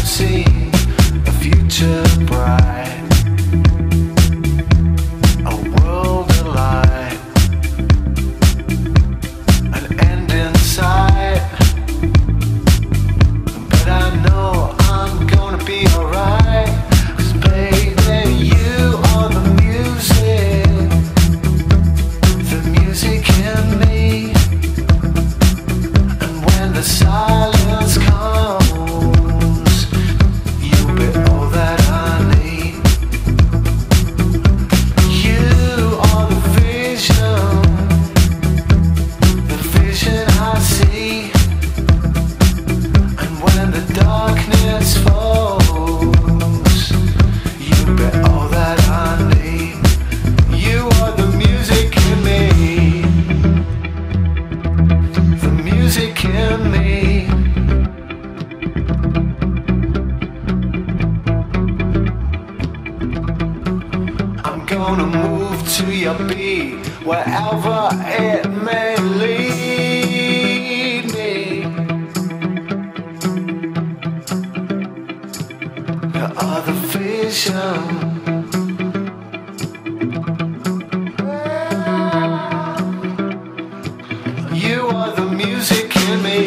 seen a future bright, a world alive, an end in sight. But I know I'm gonna be alright, 'cause baby, you are the music in me. And when the silence comes, you'll be all that I need. You are the vision I see. And when the darkness falls, you'll be all that I need. You are the music in me, the music in me. I'm gonna move to your beat, wherever it may lead me. You are the vision. You are the music in me.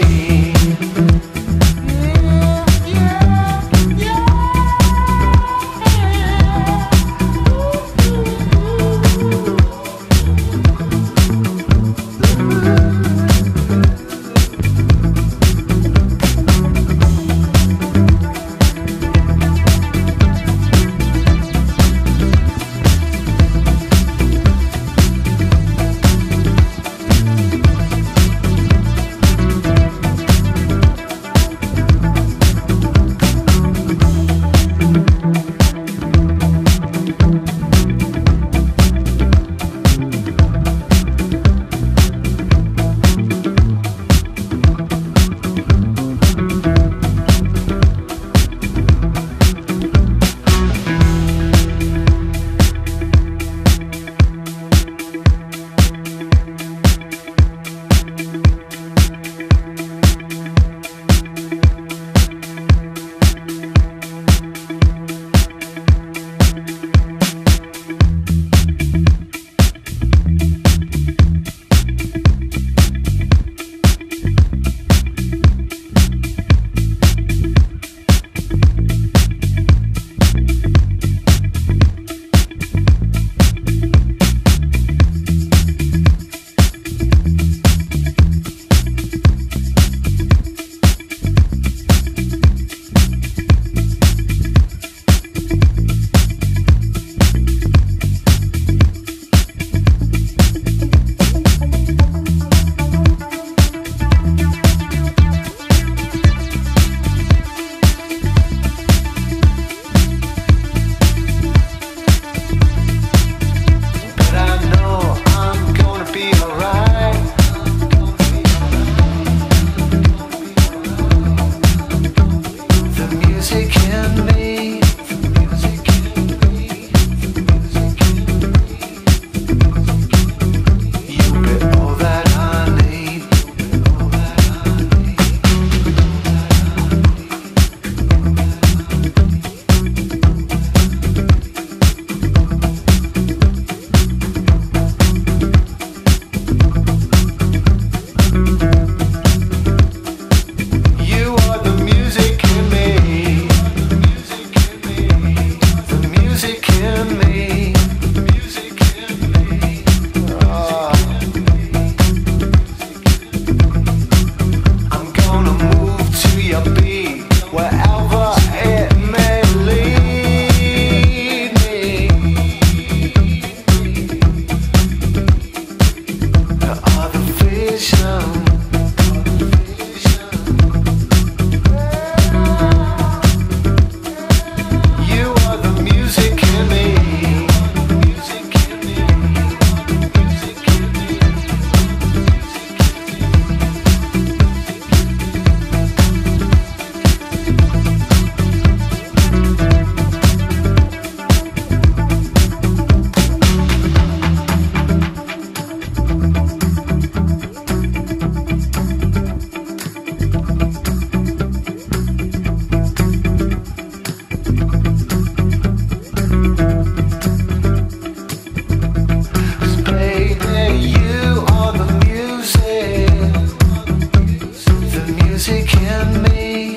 in me.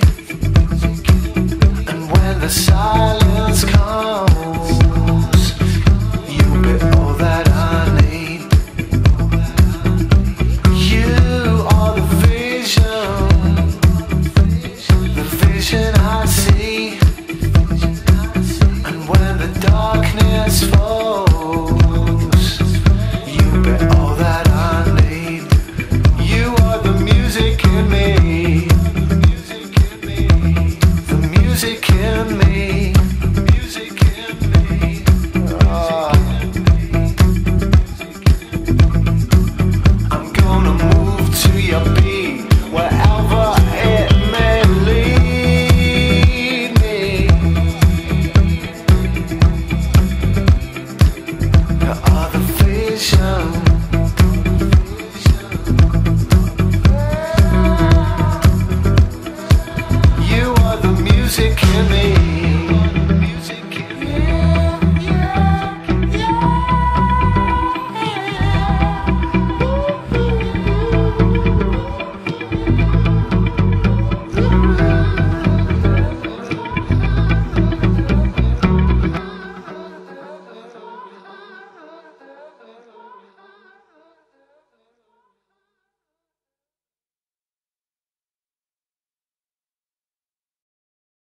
And when the silence comes, you'll be all that I need. You are the vision I see. And when the darkness falls, you'll be all that I need. You are the music in me. The music in me. I'm gonna move to your beat wherever it may lead me. You are the vision. You are the music in me.